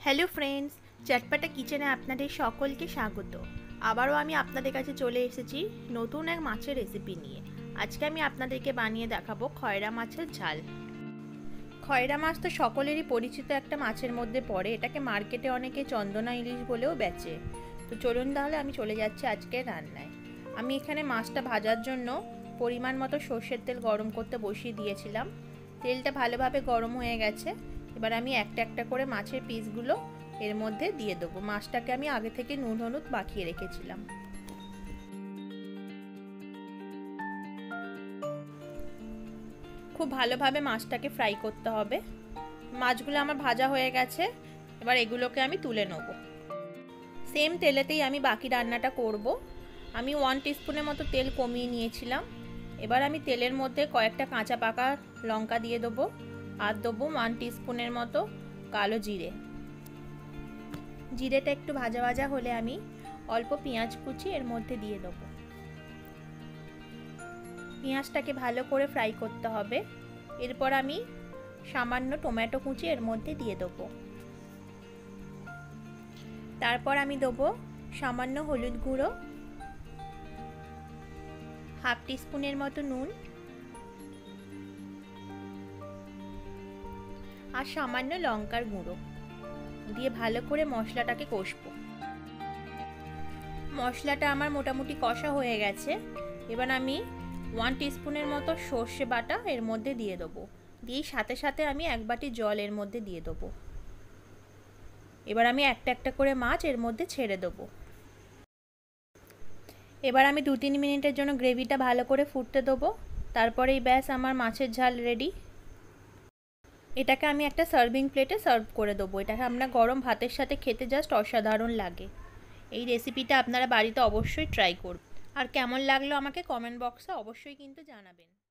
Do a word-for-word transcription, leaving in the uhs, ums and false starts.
Hello friends, চটপটা কিচেনে আপনাদের সকলকে স্বাগত। আবারও আমি আপনাদের কাছে চলে এসেছি নতুন এক মাছের রেসিপি নিয়ে। আজকে আমি আপনাদেরকে বানিয়ে দেখাবো খয়রা মাছের ঝাল। খয়রা মাছ তো সকলেরই পরিচিত একটা মাছের মধ্যে পড়ে। এটাকে মার্কেটে অনেকে চন্দনা ইলিশ বলেও বেচে। তো চলুন তাহলে আমি চলে যাচ্ছি আজকের রান্নায়। আমি এখানে মাছটা ভাজার জন্য পরিমাণ মতো সর্ষের তেল গরম করতে বসিয়ে দিয়েছিলাম। তেলটা ভালোভাবে গরম হয়ে গেছে। এবার আমি একটা একটা করে মাছের পিসগুলো এর মধ্যে দিয়ে দেবো। মাছটাকে আমি আগে থেকে নুন হলুদ মাখিয়ে রেখেছিলাম। খুব ভালোভাবে মাছটাকে ফ্রাই করতে হবে। মাছগুলো আমার ভাজা হয়ে গেছে। এবার এগুলোকে আমি তুলে নেব। সেম তেলেতেই আমি বাকি রান্নাটা করব। আমি ওয়ান টিস্পুনের মতো তেল কমিয়ে নিয়েছিলাম। এবার আমি তেলের মধ্যে কয়েকটা কাঁচা পাকা লঙ্কা দিয়ে দেবো আর দেবো ওয়ান টিস্পুনের মতো কালো জিরে। জিরেটা একটু ভাজা ভাজা হলে আমি অল্প পেঁয়াজ কুচি এর মধ্যে দিয়ে দেবো। পেঁয়াজটাকে ভালো করে ফ্রাই করতে হবে। এরপর আমি সামান্য টমেটো কুচি এর মধ্যে দিয়ে দেবো। তারপর আমি দেবো সামান্য হলুদ গুঁড়ো, হাফ টিস্পুনের মতো নুন আর সামান্য লঙ্কার গুঁড়ো দিয়ে ভালো করে মশলাটাকে কষবো। মশলাটা আমার মোটামুটি কষা হয়ে গেছে। এবার আমি ওয়ান টিস্পুনের মতো সর্ষে বাটা এর মধ্যে দিয়ে দেবো। দিয়ে সাথে সাথে আমি এক বাটি জল এর মধ্যে দিয়ে দেবো। এবার আমি একটা একটা করে মাছ এর মধ্যে ছেড়ে দেবো। এবার আমি দু তিন মিনিটের জন্য গ্রেভিটা ভালো করে ফুটতে দেবো। তারপরেই ব্যাস আমার মাছের ঝাল রেডি। এটাকে আমি একটা সার্ভিং প্লেটে সার্ভ করে দেবো। এটাকে আমরা গরম ভাতের সাথে খেতে জাস্ট অসাধারণ লাগে। এই রেসিপিটা আপনারা বাড়িতে অবশ্যই ট্রাই করবেন। আর কেমন লাগলো আমাকে কমেন্ট বক্সে অবশ্যই কিন্তু জানাবেন।